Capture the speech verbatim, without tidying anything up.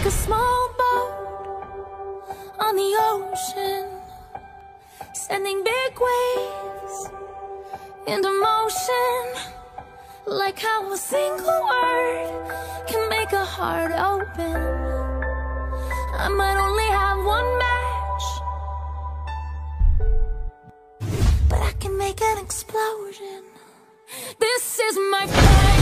like a small boat on the ocean, sending big waves into motion. Like how a single word can make a heart open. I might only have one match, but I can make an explosion. This is my fire.